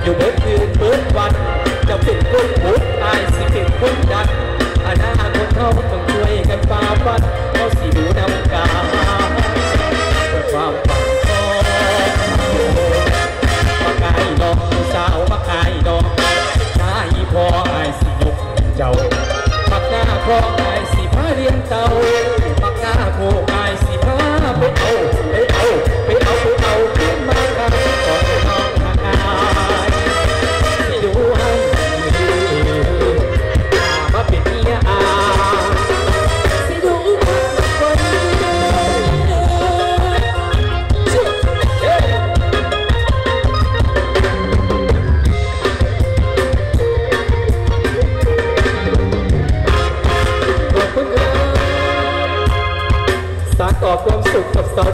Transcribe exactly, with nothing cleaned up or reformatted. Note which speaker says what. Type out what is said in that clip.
Speaker 1: อยู่เบิดคืนเบิดวันจะเป็นคนพุทธอายสิเป็นคนดันอนาคตเขาต้องช่วยกันฝ่าฟันเขาสิดูนำกาความฝันของมาไกลดอกสาวมาไกลดอกนายพ่ออายสิยกเจ้าปักหน้าพ่ออายสิพาเรียนเต่าปักหน้าโคอายสิพาไปเอาไปเอาไปเอาไปเอาขึ้นมาข้างก่อนน้องห่างอายสิดูให้มาเป็นเมียอาสิดูคนสานต่อความสุขกับสาว